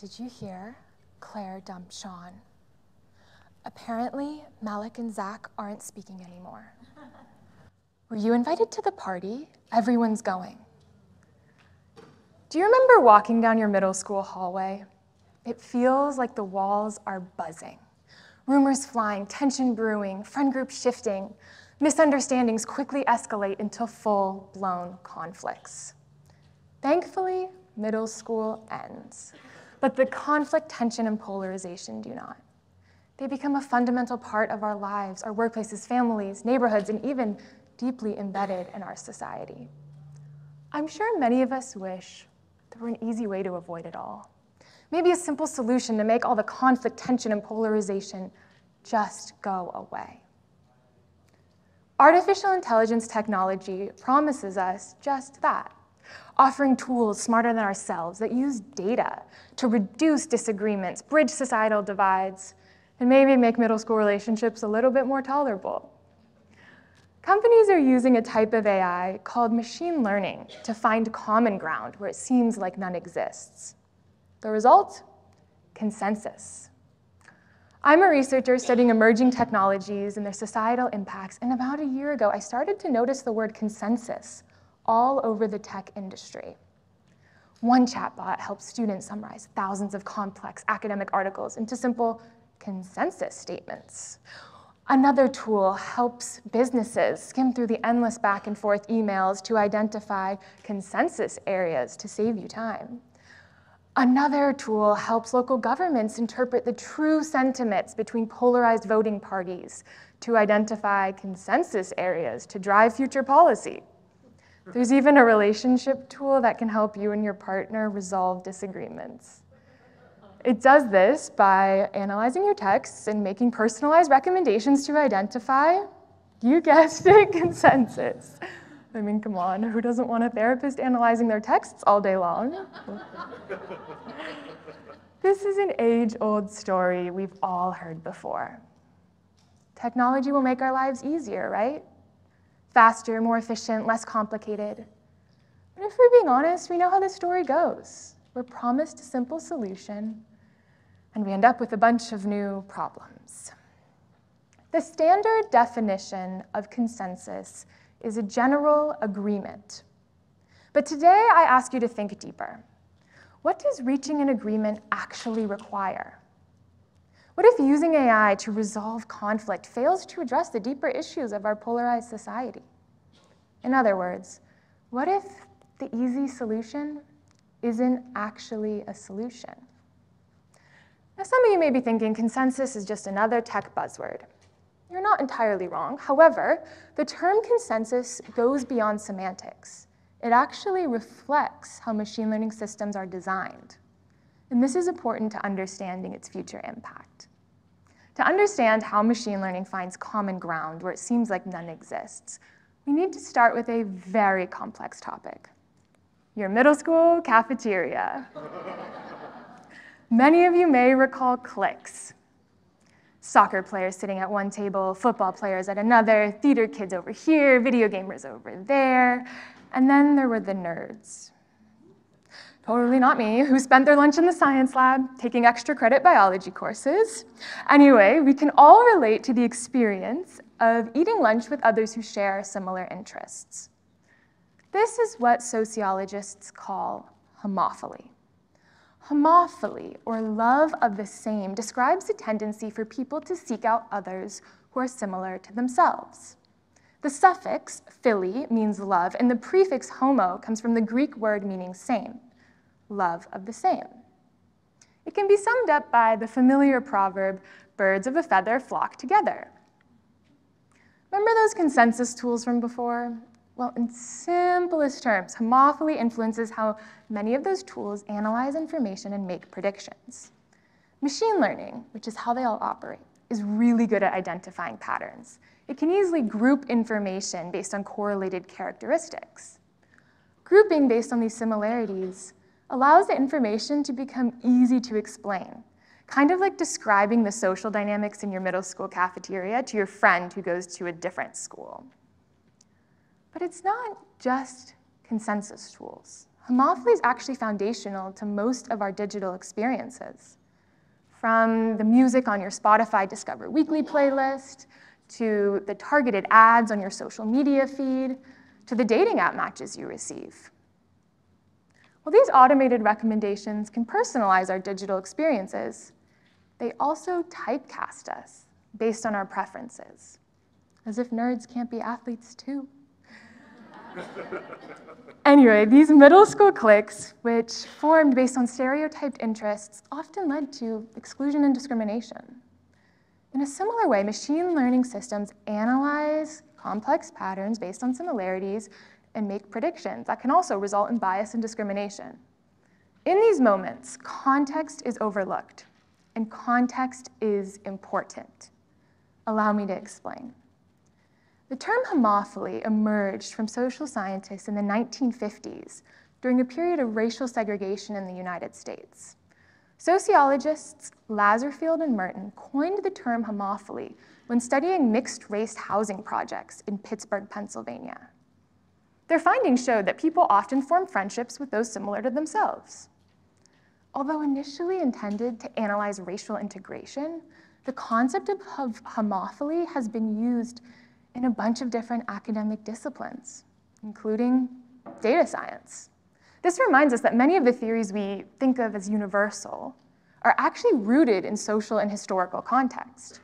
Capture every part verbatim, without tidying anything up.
Did you hear? Claire dumped Sean. Apparently, Malik and Zach aren't speaking anymore. Were you invited to the party? Everyone's going. Do you remember walking down your middle school hallway? It feels like the walls are buzzing. Rumors flying, tension brewing, friend groups shifting. Misunderstandings quickly escalate into full-blown conflicts. Thankfully, middle school ends. But the conflict, tension, and polarization do not. They become a fundamental part of our lives, our workplaces, families, neighborhoods, and even deeply embedded in our society. I'm sure many of us wish there were an easy way to avoid it all. Maybe a simple solution to make all the conflict, tension, and polarization just go away. Artificial intelligence technology promises us just that, offering tools smarter than ourselves that use data to reduce disagreements, bridge societal divides, and maybe make middle school relationships a little bit more tolerable. Companies are using a type of A I called machine learning to find common ground where it seems like none exists. The result? Consensus. I'm a researcher studying emerging technologies and their societal impacts, and about a year ago, I started to notice the word consensus all over the tech industry. One chatbot helps students summarize thousands of complex academic articles into simple consensus statements. Another tool helps businesses skim through the endless back and forth emails to identify consensus areas to save you time. Another tool helps local governments interpret the true sentiments between polarized voting parties to identify consensus areas to drive future policy. There's even a relationship tool that can help you and your partner resolve disagreements. It does this by analyzing your texts and making personalized recommendations to identify, you guessed it, consensus. I mean, come on, who doesn't want a therapist analyzing their texts all day long? This is an age-old story we've all heard before. Technology will make our lives easier, right? Faster, more efficient, less complicated. But if we're being honest, we know how this story goes. We're promised a simple solution, and we end up with a bunch of new problems. The standard definition of consensus is a general agreement. But today, I ask you to think deeper. What does reaching an agreement actually require? What if using A I to resolve conflict fails to address the deeper issues of our polarized society? In other words, what if the easy solution isn't actually a solution? Now, some of you may be thinking consensus is just another tech buzzword. You're not entirely wrong. However, the term consensus goes beyond semantics. It actually reflects how machine learning systems are designed. And this is important to understanding its future impact. To understand how machine learning finds common ground where it seems like none exists, we need to start with a very complex topic: your middle school cafeteria. Many of you may recall cliques. Soccer players sitting at one table, football players at another, theater kids over here, video gamers over there, and then there were the nerds. Totally not me, who spent their lunch in the science lab, taking extra credit biology courses. Anyway, we can all relate to the experience of eating lunch with others who share similar interests. This is what sociologists call homophily. Homophily, or love of the same, describes the tendency for people to seek out others who are similar to themselves. The suffix phily means love, and the prefix homo comes from the Greek word meaning same, love of the same. It can be summed up by the familiar proverb, birds of a feather flock together. Remember those consensus tools from before? Well, in simplest terms, homophily influences how many of those tools analyze information and make predictions. Machine learning, which is how they all operate, is really good at identifying patterns. It can easily group information based on correlated characteristics. Grouping based on these similarities allows the information to become easy to explain, kind of like describing the social dynamics in your middle school cafeteria to your friend who goes to a different school. But it's not just consensus tools. Homophily is actually foundational to most of our digital experiences. From the music on your Spotify Discover Weekly playlist, to the targeted ads on your social media feed, to the dating app matches you receive. While these automated recommendations can personalize our digital experiences, they also typecast us based on our preferences, as if nerds can't be athletes too. Anyway, these middle school cliques, which formed based on stereotyped interests, often led to exclusion and discrimination. In a similar way, machine learning systems analyze complex patterns based on similarities and make predictions that can also result in bias and discrimination. In these moments, context is overlooked, and context is important. Allow me to explain. The term homophily emerged from social scientists in the nineteen fifties during a period of racial segregation in the United States. Sociologists Lazarfield and Merton coined the term homophily when studying mixed-race housing projects in Pittsburgh, Pennsylvania. Their findings showed that people often form friendships with those similar to themselves. Although initially intended to analyze racial integration, the concept of homophily has been used in a bunch of different academic disciplines, including data science. This reminds us that many of the theories we think of as universal are actually rooted in social and historical context.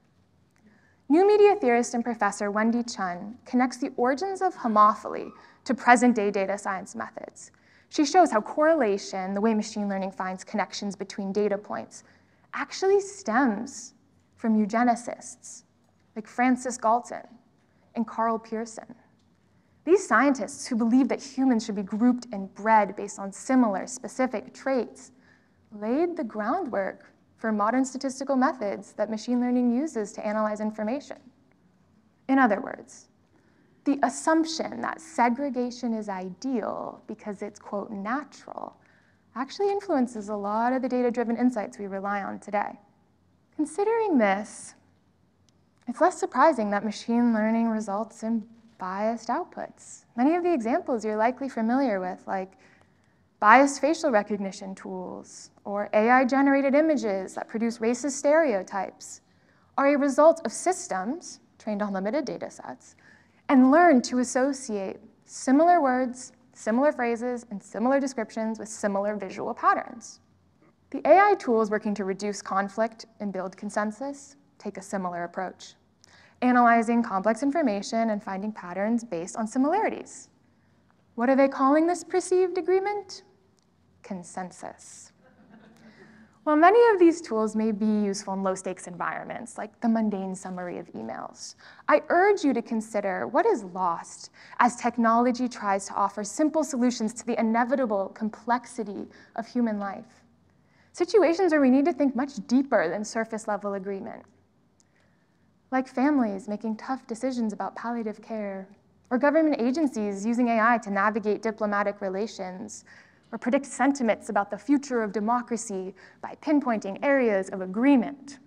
New media theorist and professor Wendy Chun connects the origins of homophily to present-day data science methods. She shows how correlation, the way machine learning finds connections between data points, actually stems from eugenicists like Francis Galton and Carl Pearson. These scientists who believe that humans should be grouped and bred based on similar specific traits laid the groundwork for modern statistical methods that machine learning uses to analyze information. In other words, the assumption that segregation is ideal because it's, quote, natural, actually influences a lot of the data-driven insights we rely on today. Considering this, it's less surprising that machine learning results in biased outputs. Many of the examples you're likely familiar with, like biased facial recognition tools or A I-generated images that produce racist stereotypes, are a result of systems trained on limited data sets and learned to associate similar words, similar phrases, and similar descriptions with similar visual patterns. The A I tools working to reduce conflict and build consensus take a similar approach, analyzing complex information and finding patterns based on similarities. What are they calling this perceived agreement? Consensus. While many of these tools may be useful in low-stakes environments, like the mundane summary of emails, I urge you to consider what is lost as technology tries to offer simple solutions to the inevitable complexity of human life. Situations where we need to think much deeper than surface-level agreement. Like families making tough decisions about palliative care, or government agencies using A I to navigate diplomatic relations, or predict sentiments about the future of democracy by pinpointing areas of agreement.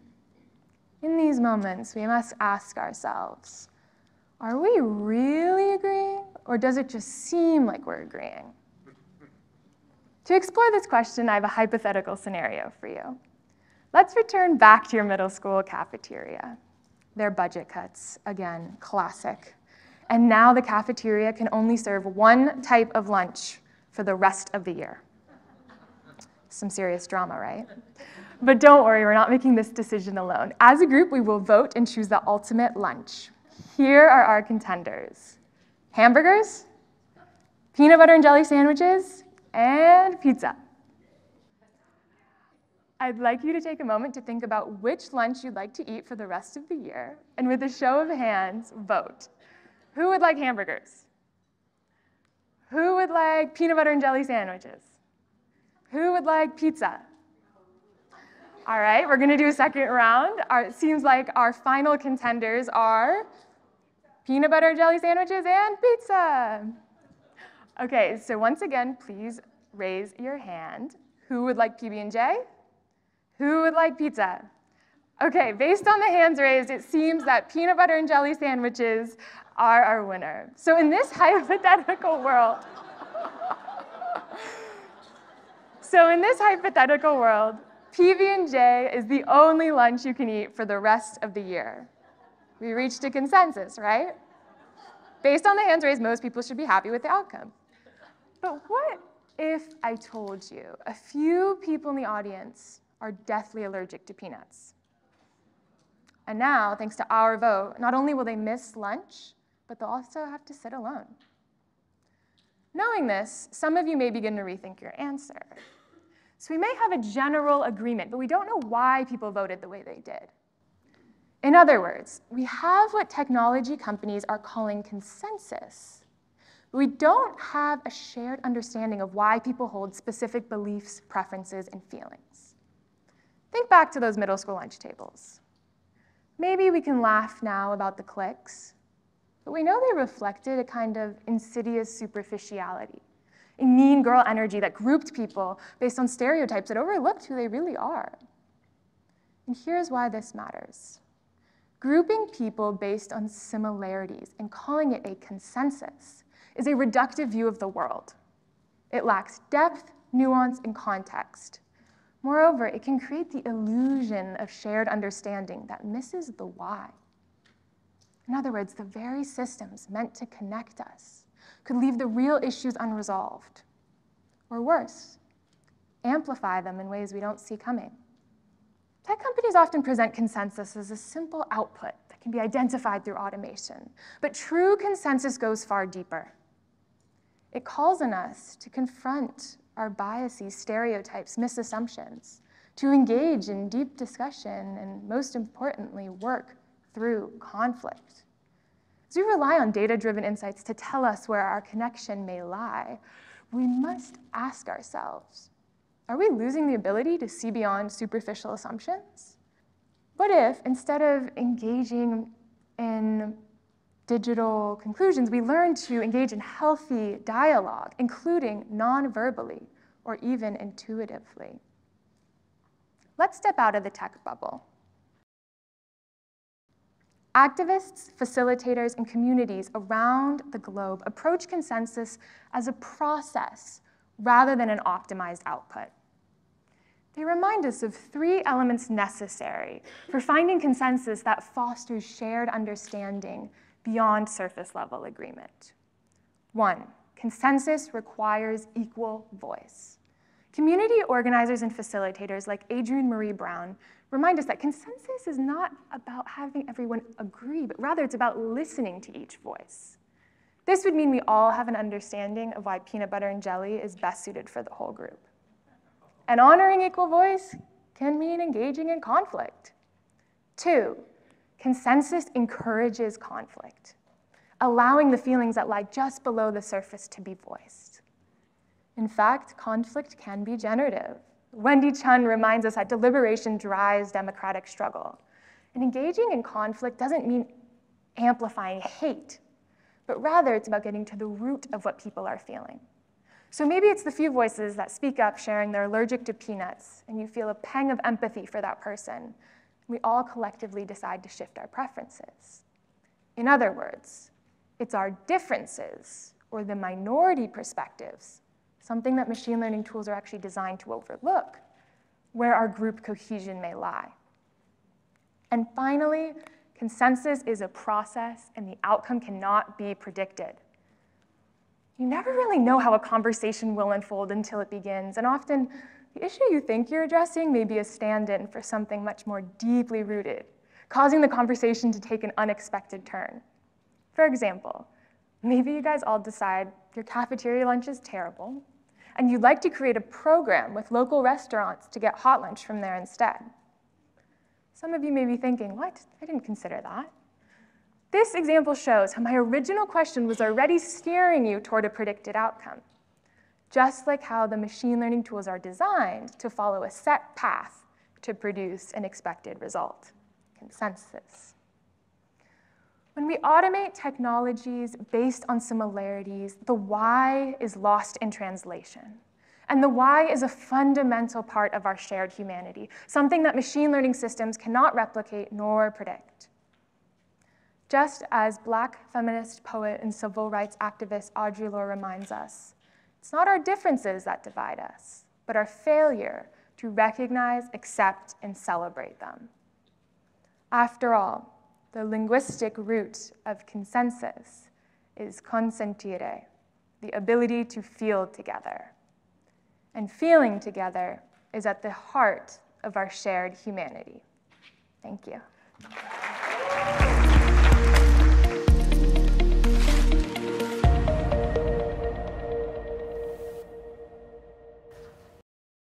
In these moments, we must ask ourselves, are we really agreeing, or does it just seem like we're agreeing? To explore this question, I have a hypothetical scenario for you. Let's return back to your middle school cafeteria. Their budget cuts, again, classic. And now the cafeteria can only serve one type of lunch for the rest of the year. Some serious drama, right? But don't worry, we're not making this decision alone. As a group, we will vote and choose the ultimate lunch. Here are our contenders: hamburgers, peanut butter and jelly sandwiches, and pizza. I'd like you to take a moment to think about which lunch you'd like to eat for the rest of the year, and with a show of hands, vote. Who would like hamburgers? Who would like peanut butter and jelly sandwiches? Who would like pizza? All right, we're gonna do a second round. Our, it seems like our final contenders are peanut butter and jelly sandwiches and pizza. Okay, so once again, please raise your hand. Who would like P B and J? Who would like pizza? Okay, based on the hands raised, it seems that peanut butter and jelly sandwiches are our winner. So in this hypothetical world, So in this hypothetical world, P B and J is the only lunch you can eat for the rest of the year. We reached a consensus, right? Based on the hands raised, most people should be happy with the outcome. But what if I told you a few people in the audience are deathly allergic to peanuts? And now, thanks to our vote, not only will they miss lunch, but they'll also have to sit alone. Knowing this, some of you may begin to rethink your answer. So we may have a general agreement, but we don't know why people voted the way they did. In other words, we have what technology companies are calling consensus, but we don't have a shared understanding of why people hold specific beliefs, preferences, and feelings. Think back to those middle school lunch tables. Maybe we can laugh now about the cliques, but we know they reflected a kind of insidious superficiality, a mean girl energy that grouped people based on stereotypes that overlooked who they really are. And here's why this matters. Grouping people based on similarities and calling it a consensus is a reductive view of the world. It lacks depth, nuance, and context. Moreover, it can create the illusion of shared understanding that misses the why. In other words, the very systems meant to connect us could leave the real issues unresolved, or worse, amplify them in ways we don't see coming. Tech companies often present consensus as a simple output that can be identified through automation, but true consensus goes far deeper. It calls on us to confront our biases, stereotypes, misassumptions, to engage in deep discussion, and most importantly, work through conflict. As we rely on data-driven insights to tell us where our connection may lie, we must ask ourselves, are we losing the ability to see beyond superficial assumptions? What if, instead of engaging in digital conclusions, we learn to engage in healthy dialogue, including non-verbally or even intuitively? Let's step out of the tech bubble. Activists, facilitators, and communities around the globe approach consensus as a process rather than an optimized output. They remind us of three elements necessary for finding consensus that fosters shared understanding beyond surface-level agreement. One, consensus requires equal voice. Community organizers and facilitators like Adrienne Marie Brown remind us that consensus is not about having everyone agree, but rather it's about listening to each voice. This would mean we all have an understanding of why peanut butter and jelly is best suited for the whole group. And honoring equal voice can mean engaging in conflict. Two, consensus encourages conflict, allowing the feelings that lie just below the surface to be voiced. In fact, conflict can be generative. Wendy Chun reminds us that deliberation drives democratic struggle. And engaging in conflict doesn't mean amplifying hate, but rather it's about getting to the root of what people are feeling. So maybe it's the few voices that speak up sharing they're allergic to peanuts, and you feel a pang of empathy for that person. We all collectively decide to shift our preferences. In other words, it's our differences, or the minority perspectives, something that machine learning tools are actually designed to overlook, where our group cohesion may lie. And finally, consensus is a process, and the outcome cannot be predicted. You never really know how a conversation will unfold until it begins, and often the issue you think you're addressing may be a stand-in for something much more deeply rooted, causing the conversation to take an unexpected turn. For example, maybe you guys all decide your cafeteria lunch is terrible, and you'd like to create a program with local restaurants to get hot lunch from there instead. Some of you may be thinking, what? I didn't consider that. This example shows how my original question was already steering you toward a predicted outcome, just like how the machine learning tools are designed to follow a set path to produce an expected result, consensus. When we automate technologies based on similarities, the why is lost in translation. And the why is a fundamental part of our shared humanity, something that machine learning systems cannot replicate nor predict. Just as Black feminist poet and civil rights activist Audre Lorde reminds us, it's not our differences that divide us, but our failure to recognize, accept, and celebrate them. After all, the linguistic root of consensus is consentire, the ability to feel together. And feeling together is at the heart of our shared humanity. Thank you.